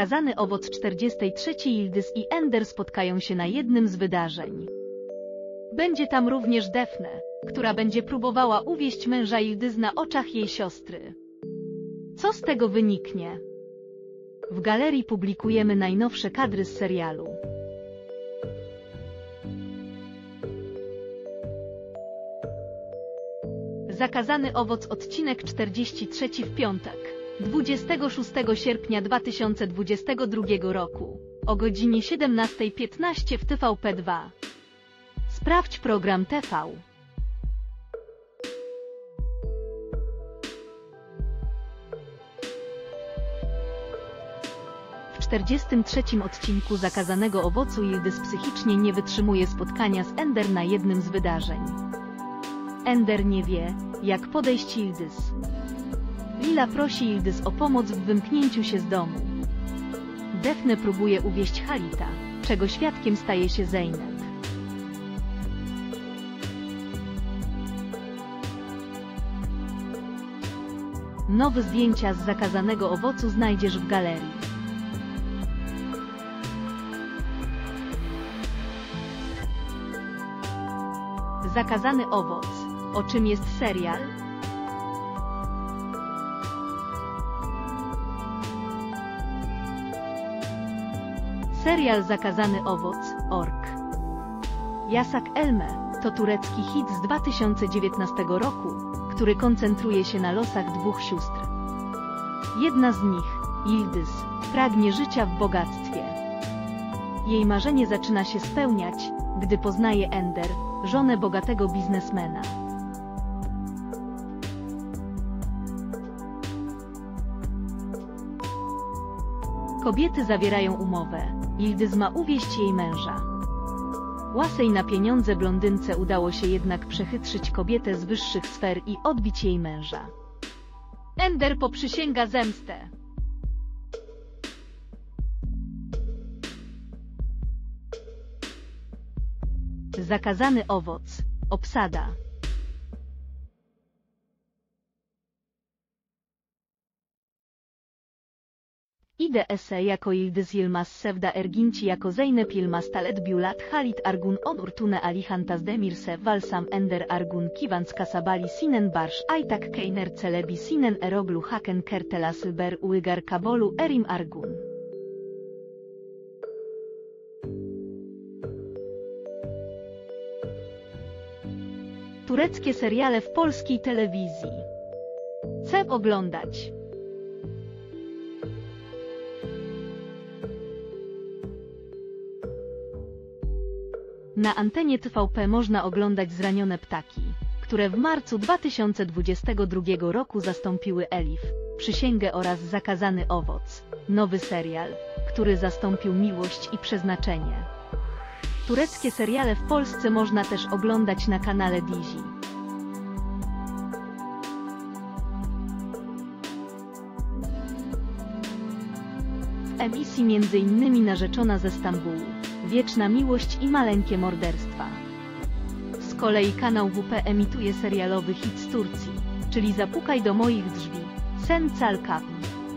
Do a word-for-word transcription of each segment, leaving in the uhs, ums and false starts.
Zakazany owoc czterdziestej trzeciej Yıldız i Ender spotkają się na jednym z wydarzeń. Będzie tam również Defne, która będzie próbowała uwieść męża Yıldız na oczach jej siostry. Co z tego wyniknie? W galerii publikujemy najnowsze kadry z serialu. Zakazany owoc odcinek czterdziesty trzeci w piątek, dwudziestego szóstego sierpnia dwa tysiące dwudziestego drugiego roku, o godzinie siedemnastej piętnaście w T V P dwa. Sprawdź program T V. W czterdziestym trzecim odcinku Zakazanego owocu Yıldız psychicznie nie wytrzymuje spotkania z Ender na jednym z wydarzeń. Ender nie wie, jak podejść Yıldız. Lila prosi Yıldız o pomoc w wymknięciu się z domu. Defne próbuje uwieść Halit'a, czego świadkiem staje się Zeynep. Nowe zdjęcia z Zakazanego owocu znajdziesz w galerii. Zakazany owoc. O czym jest serial? Serial Zakazany owoc, ork. Yasak Elme to turecki hit z dwa tysiące dziewiętnastego roku, który koncentruje się na losach dwóch sióstr. Jedna z nich, Yıldız, pragnie życia w bogactwie. Jej marzenie zaczyna się spełniać, gdy poznaje Ender, żonę bogatego biznesmena. Kobiety zawierają umowę. Yıldız ma uwieść jej męża. Łasej na pieniądze blondynce udało się jednak przechytrzyć kobietę z wyższych sfer i odbić jej męża. Ender poprzysięga zemstę. Zakazany owoc. Obsada. İdese jako Yıldız Yılmaz Sevda Erginci jako Zeynep Yılmaz Talet Bulat Halit Argun Onur Tune Ali Tazdemir Sev Valsam Ender Argun Kivans Kasabali Sinen Barş Aytak Keyner Celebi Sinen Eroglu Haken Kertela Sılber Uygar Kabolu Erim Argun. Tureckie seriale w polskiej telewizji. Chcę oglądać. Na antenie T V P można oglądać Zranione ptaki, które w marcu dwa tysiące dwudziestego drugiego roku zastąpiły Elif, Przysięgę oraz Zakazany owoc, nowy serial, który zastąpił Miłość i przeznaczenie. Tureckie seriale w Polsce można też oglądać na kanale Dizi. W emisji między innymi Narzeczona ze Stambułu, Wieczna miłość i Maleńkie morderstwa. Z kolei kanał W P emituje serialowy hit z Turcji, czyli Zapukaj do moich drzwi, Sen Çal Kapı.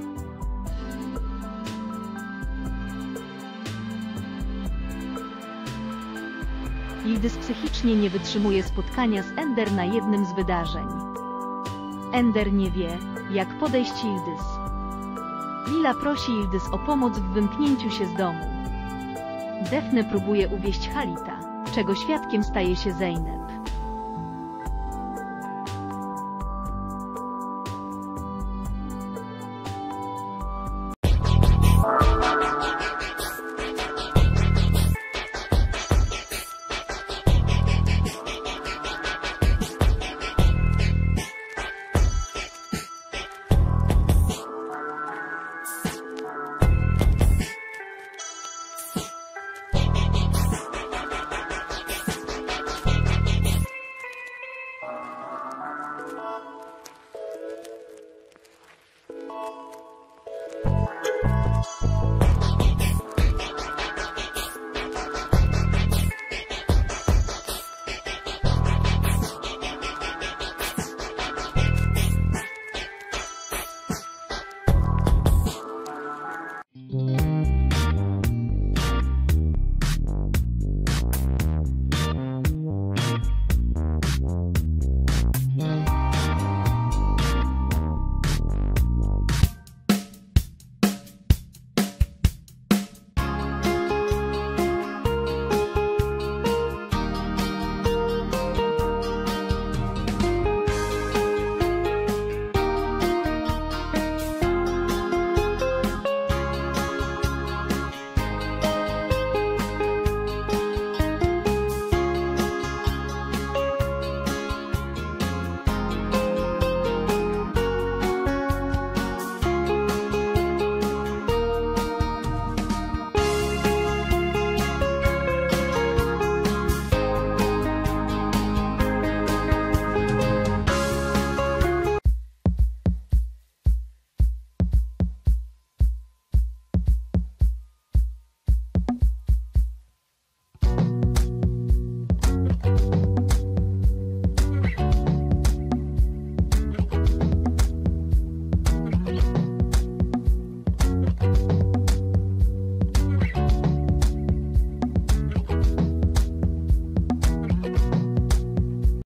Yıldız psychicznie nie wytrzymuje spotkania z Ender na jednym z wydarzeń. Ender nie wie, jak podejść Yıldız. Lila prosi Yıldız o pomoc w wymknięciu się z domu. Defne próbuje uwieść Halit'a, czego świadkiem staje się Zeynep.